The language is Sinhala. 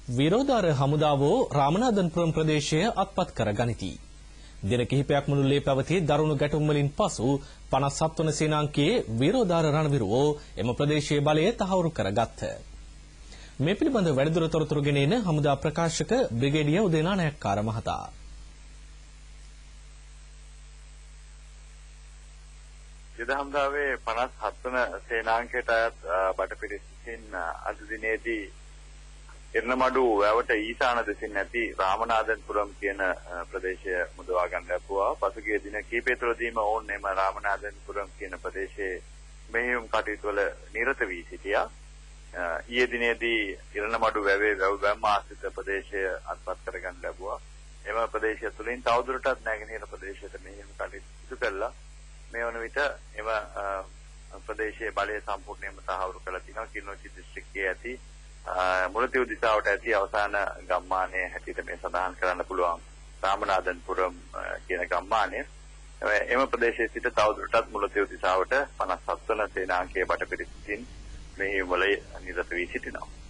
විරෝධාර හමුදාවෝ රාමනාදන්පුරම් ප්‍රදේශය අත්පත් කර ගනිති. දින කිහිපයක් මුළුල්ලේ පැවති දරුණු ගැටුම් වලින් පසු 57 වන සේනාංකයේ විරෝධාර රණවිරුවෝ එම ප්‍රදේශයේ බලය තහවුරු කරගත්ත. මේ පිළිබඳ වැඩිදුර තොරතුරු ගෙන එන හමුදා ප්‍රකාශක බ්‍රිගේඩියර් උදේනානායක්කාර මහතා. යුද හමුදාවේ 57 වන සේනාංකයට අයත් බටපිරිසින් අද දිනේදී ඉරණමඩු වැවට ඊශාන දෙසින් ඇති රාමනාදන්පුරම් කියන ප්‍රදේශය මුදවා ගන්න ලැබුවා. පසුගිය දින කිහිපය තුළදීම ඔවුන් එම රාමනාදන්පුරම් කියන ප්‍රදේශයේ මෙහෙයුම් කටයුතු වල නිරත වී සිටියා. ඊයේ දිනේදී ඉරණමඩු වැවේ වැව් ආශ්‍රිත ප්‍රදේශය අත්පත් කර ගන්න ලැබුවා. එම ප්‍රදේශය තුළින් තවදුරටත් නැගෙනහිර ප්‍රදේශයට මෙහෙයුම් කටයුතු කළා. මේ වන විට එම ප්‍රදේශයේ බලය සම්පූර්ණයෙන්ම තහවුරු කරලා තිනවා. කිලිනොච්චි දිස්ත්‍රික්කයේ ඇති මුලතිව් දිසාවට ඇති අවසාන ගම්මානයේ හැටියට මේ සඳහන් කරන්න පුළුවන් රාමනාදන්පුරම් කියන ගම්මානය. එම ප්‍රදේශයේ සිට තවදුරටත් මුලතිව් දිසාවට 57 වන සේනාංකයේ බටපිරිසින් මෙහි වල නිරත වී සිටිනවා.